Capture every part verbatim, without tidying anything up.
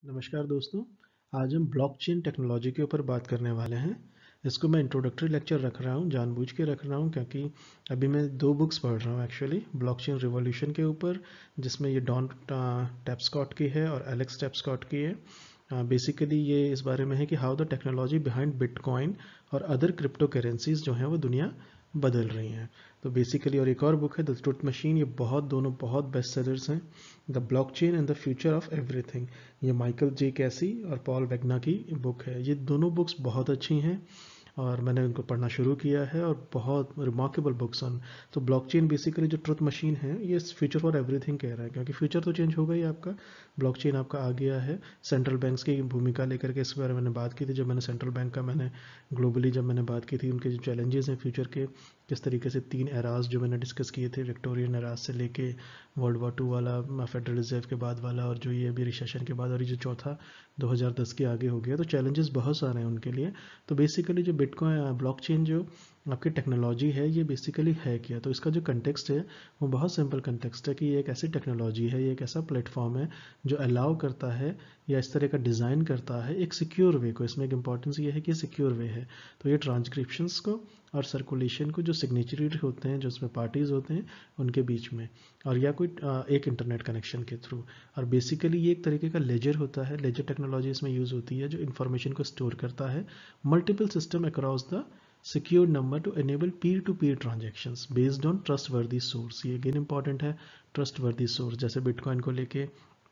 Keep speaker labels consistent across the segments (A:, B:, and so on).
A: नमस्कार दोस्तों। आज हम ब्लॉकचेन टेक्नोलॉजी के ऊपर बात करने वाले हैं। इसको मैं इंट्रोडक्टरी लेक्चर रख रहा हूँ, जानबूझ के रख रहा हूँ क्योंकि अभी मैं दो बुक्स पढ़ रहा हूँ एक्चुअली ब्लॉकचेन रिवॉल्यूशन के ऊपर, जिसमें ये डॉन टैप्सकॉट की है और एलेक्स टैप्सकॉट की है। बेसिकली uh, ये इस बारे में है कि how the technology behind bitcoin और अदर क्रिप्टो करेंसीज जो हैं वो दुनिया बदल रही हैं। तो बेसिकली और एक और बुक है द ट्रुथ मशीन। ये बहुत दोनों बहुत बेस्ट सेलर्स हैं। The blockchain and the future of everything, ये माइकल जे कैसी और पॉल वेगना की बुक है। ये दोनों बुक्स बहुत अच्छी हैं और मैंने उनको पढ़ना शुरू किया है और बहुत रिमार्केबल बुक्स ऑन। तो ब्लॉकचेन बेसिकली जो ट्रुथ मशीन है ये फ्यूचर फॉर एवरीथिंग कह रहा है, क्योंकि फ्यूचर तो चेंज होगा ही आपका। ब्लॉकचेन आपका आ गया है सेंट्रल बैंक्स की भूमिका लेकर के, इस बारे में मैंने बात की थी जब मैंने सेंट्रल बैंक का मैंने ग्लोबली जब मैंने बात की थी, उनके जो चैलेंजेस हैं फ्यूचर के, किस तरीके से तीन एराज जो मैंने डिस्कस किए थे, विक्टोरियन एराज से लेके वर्ल्ड वॉर टू वाला, फेडरल रिजर्व के बाद वाला, और जो ये अभी रिसेशन के बाद, और ये जो चौथा दो हज़ार दस के आगे हो गया। तो चैलेंजेस बहुत सारे हैं उनके लिए। तो बेसिकली जो बिटकॉइन ब्लॉकचेन जो आपकी टेक्नोलॉजी है ये बेसिकली है क्या, तो इसका जो कंटेक्स्ट है वो बहुत सिंपल कंटेक्स्ट है कि ये एक ऐसी टेक्नोलॉजी है, ये एक ऐसा प्लेटफॉर्म है जो अलाउ करता है या इस तरह का डिज़ाइन करता है एक सिक्योर वे को। इसमें एक इंपॉर्टेंस ये है कि सिक्योर वे है। तो ये ट्रांसक्रिप्शंस को और सर्कुलेशन को, जो सिग्नेचरी होते हैं, जो उसमें पार्टीज होते हैं उनके बीच में, और या कोई एक इंटरनेट कनेक्शन के थ्रू। और बेसिकली ये एक तरीके का लेजर होता है। लेजर टेक्नोलॉजी इसमें यूज़ होती है जो इन्फॉर्मेशन को स्टोर करता है multiple system across the secure number to enable peer to peer transactions based on trustworthy source. ये अगेन इंपॉर्टेंट है, ट्रस्ट वर्दी सोर्स। जैसे बिटकॉइन को लेके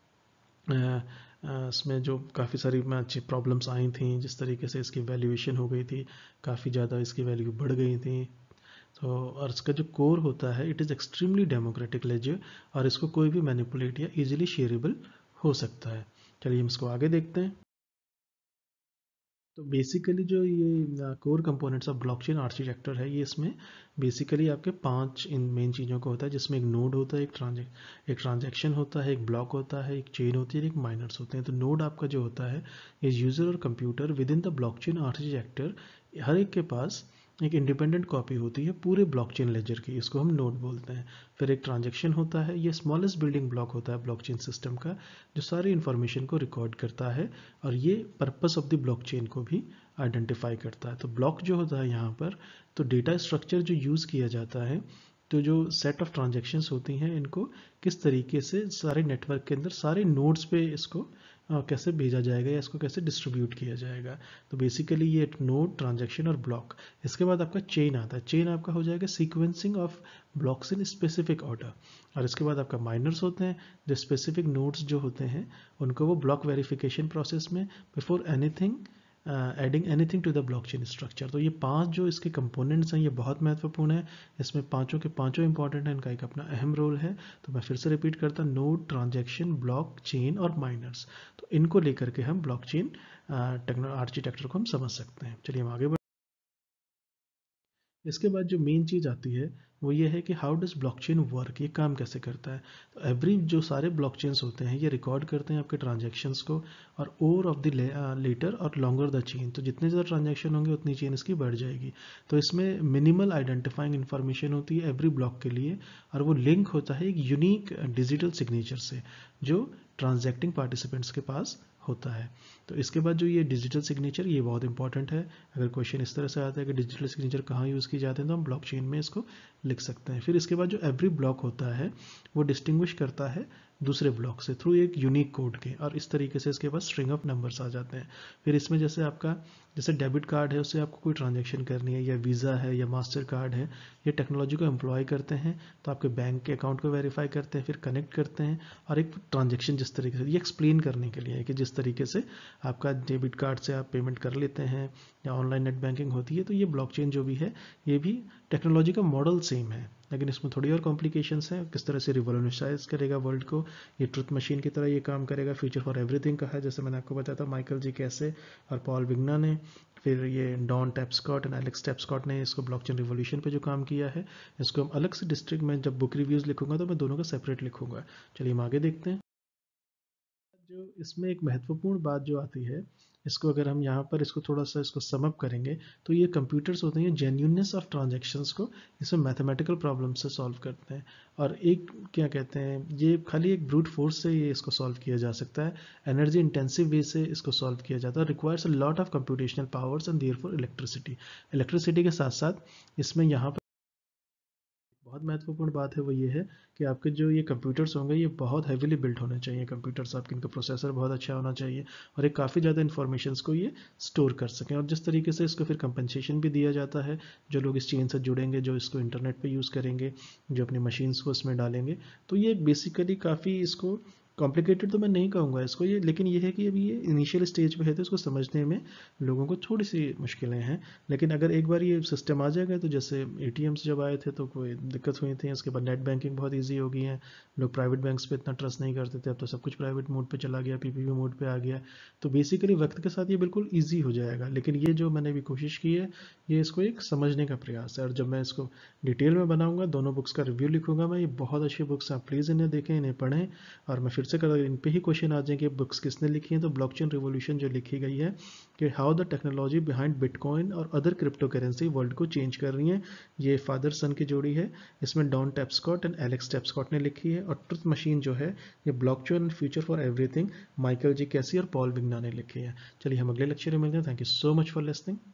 A: इसमें जो काफ़ी सारी अच्छी प्रॉब्लम्स आई थी, जिस तरीके से इसकी वैल्यूएशन हो गई थी, काफ़ी ज़्यादा इसकी वैल्यू बढ़ गई थी। तो और इसका जो कोर होता है it is extremely democratic ledger, और इसको कोई भी मैनिपुलेट या इजीली शेयरेबल हो सकता है। चलिए हम इसको आगे देखते हैं। तो बेसिकली जो ये core components of blockchain architecture है, ये इसमें बेसिकली आपके पांच इन मेन चीज़ों को होता है, जिसमें एक नोड होता है, एक ट्रांजेक्ट एक ट्रांजेक्शन होता है, एक ब्लॉक होता है, एक चेन होती है, एक माइनर्स होते हैं। तो नोड आपका जो होता है ये यूज़र और computer within the blockchain architecture, हर एक के पास एक इंडिपेंडेंट कॉपी होती है पूरे ब्लॉकचेन लेजर की, इसको हम नोड बोलते हैं। फिर एक ट्रांजेक्शन होता है, ये स्मॉलेस्ट बिल्डिंग ब्लॉक होता है ब्लॉकचेन सिस्टम का, जो सारी इन्फॉर्मेशन को रिकॉर्ड करता है और ये पर्पस ऑफ द ब्लॉकचेन को भी आइडेंटिफाई करता है। तो ब्लॉक जो होता है यहाँ पर, तो डेटा स्ट्रक्चर जो यूज़ किया जाता है, तो जो सेट ऑफ ट्रांजेक्शन्स होती हैं इनको किस तरीके से सारे नेटवर्क के अंदर सारे नोड्स पे इसको आ, कैसे भेजा जाएगा या इसको कैसे डिस्ट्रीब्यूट किया जाएगा। तो बेसिकली ये नोड, ट्रांजेक्शन और ब्लॉक। इसके बाद आपका चेन आता है। चेन आपका हो जाएगा sequencing of blocks in specific order. और इसके बाद आपका माइनर्स होते हैं, जो स्पेसिफिक नोड्स जो होते हैं उनको वो ब्लॉक वेरिफिकेशन प्रोसेस में before anything adding anything to the blockchain structure. तो ये पांच जो इसके कंपोनेंट्स हैं ये बहुत महत्वपूर्ण है। इसमें पांचों के पांचों इंपॉर्टेंट हैं, इनका एक अपना अहम रोल है। तो मैं फिर से रिपीट करता, नोड, ट्रांजेक्शन, ब्लॉक, चेन और माइनर्स। तो इनको लेकर के हम ब्लॉकचेन टेक्नो आर्किटेक्चर को हम समझ सकते हैं। चलिए हम आगे बढ़। इसके बाद जो मेन चीज़ आती है वो ये है कि हाउ डज ब्लॉकचेन वर्क, ये काम कैसे करता है। तो एवरी जो सारे ब्लॉकचेन्स होते हैं ये रिकॉर्ड करते हैं आपके ट्रांजेक्शन्स को, और ओवर ऑफ द लेटर और लॉन्गर द चेन, तो जितने ज़्यादा ट्रांजेक्शन होंगे उतनी चेन इसकी बढ़ जाएगी। तो इसमें मिनिमल आइडेंटिफाइंग इन्फॉर्मेशन होती है एवरी ब्लॉक के लिए, और वो लिंक होता है एक यूनिक डिजिटल सिग्नेचर से जो ट्रांजैक्टिंग पार्टिसिपेंट्स के पास होता है। तो इसके बाद जो ये डिजिटल सिग्नेचर, ये बहुत इंपॉर्टेंट है। अगर क्वेश्चन इस तरह से आता है कि डिजिटल सिग्नेचर कहाँ यूज़ की जाते हैं, तो हम ब्लॉकचेन में इसको लिख सकते हैं। फिर इसके बाद जो एवरी ब्लॉक होता है वो डिस्टिंग्विश करता है दूसरे ब्लॉक से थ्रू एक यूनिक कोड के, और इस तरीके से इसके पास स्ट्रिंग ऑफ नंबर्स आ जाते हैं। फिर इसमें जैसे आपका जैसे डेबिट कार्ड है, उससे आपको कोई ट्रांजेक्शन करनी है, या वीज़ा है या मास्टर कार्ड है, ये टेक्नोलॉजी को एम्प्लॉय करते हैं। तो आपके बैंक के अकाउंट को वेरीफाई करते हैं, फिर कनेक्ट करते हैं, और एक ट्रांजेक्शन जिस तरीके से, ये एक्सप्लेन करने के लिए है कि जिस तरीके से आपका डेबिट कार्ड से आप पेमेंट कर लेते हैं या ऑनलाइन नेट बैंकिंग होती है, तो ये ब्लॉकचेन जो भी है ये भी टेक्नोलॉजी का मॉडल सेम है, लेकिन इसमें थोड़ी और कॉम्प्लिकेशंस हैं। किस तरह से रिवोल्यूशनाइज करेगा वर्ल्ड को, ये ट्रुथ मशीन की तरह ये काम करेगा। फ्यूचर फॉर एवरीथिंग का है, जैसे मैंने आपको बताया था माइकल जी कैसे और पॉल विग्ना ने। फिर ये Don Tapscott and Alex Tapscott ने इसको ब्लॉकचेन रिवोल्यूशन पे जो काम किया है, इसको हम अलग से डिस्ट्रिक्ट में जब बुक रिव्यूज़ लिखूंगा तो मैं दोनों का सेपरेट लिखूंगा। चलिए हम आगे देखते हैं। जो इसमें एक महत्वपूर्ण बात जो आती है इसको अगर हम यहाँ पर इसको थोड़ा सा इसको सम अप करेंगे तो ये कंप्यूटर्स होते हैं जेन्यूननेस ऑफ ट्रांजैक्शंस को इसमें मैथमेटिकल प्रॉब्लम से सॉल्व करते हैं। और एक क्या कहते हैं, ये खाली एक ब्रूट फोर्स से ये इसको सॉल्व किया जा सकता है, एनर्जी इंटेंसिव वे से इसको सॉल्व किया जाता है, requires a lot of computational powers and therefore electricity. Electricity के साथ साथ इसमें यहाँ पर बहुत महत्वपूर्ण बात है वो ये है कि आपके जो ये कंप्यूटर्स होंगे ये बहुत हैवीली बिल्ट होने चाहिए कंप्यूटर्स आपके, इनका प्रोसेसर बहुत अच्छा होना चाहिए और ये काफ़ी ज़्यादा इन्फॉर्मेशन को ये स्टोर कर सकें। और जिस तरीके से इसको फिर कंपनसेशन भी दिया जाता है, जो लोग इस चेन से जुड़ेंगे, जो इसको इंटरनेट पे यूज़ करेंगे, जो अपनी मशीन्स को इसमें डालेंगे, तो ये बेसिकली काफ़ी इसको कॉम्प्लिकेटेड तो मैं नहीं कहूँगा इसको ये, लेकिन ये है कि अभी ये इनिशियल स्टेज पे है तो इसको समझने में लोगों को थोड़ी सी मुश्किलें हैं। लेकिन अगर एक बार ये सिस्टम आ जाएगा तो जैसे एटीएम्स जब आए थे तो कोई दिक्कत हुई थी, उसके बाद नेट बैंकिंग बहुत ईजी हो गई है, लोग प्राइवेट बैंक्स पे इतना ट्रस्ट नहीं करते थे, अब तो सब कुछ प्राइवेट मोड पे चला गया, पीपीपी मोड पे आ गया। तो बेसिकली वक्त के साथ ये बिल्कुल ईजी हो जाएगा, लेकिन ये जो मैंने भी कोशिश की है ये इसको एक समझने का प्रयास है। और जब मैं इसको डिटेल में बनाऊंगा, दोनों बुक्स का रिव्यू लिखूंगा मैं, ये बहुत अच्छी बुक्स हैं, प्लीज़ इन्हें देखें, इन्हें पढ़ें। और मैं फिर से कर इन पे ही क्वेश्चन आ जाए कि बुक्स किसने लिखी हैं, तो ब्लॉकचेन रिवॉल्यूशन जो लिखी गई है कि how the technology behind bitcoin और अदर क्रिप्टो करेंसी वर्ल्ड को चेंज कर रही है, ये फादर सन की जोड़ी है। इसमें Don Tapscott and Alex Tapscott ने लिखी है। और ट्रुथ मशीन जो है ये blockchain future for everything, Michael G Casey और पॉल विग्ना ने लिखी है। चलिए हम अगले लेक्चर में मिलते हैं। Thank you so much for listening.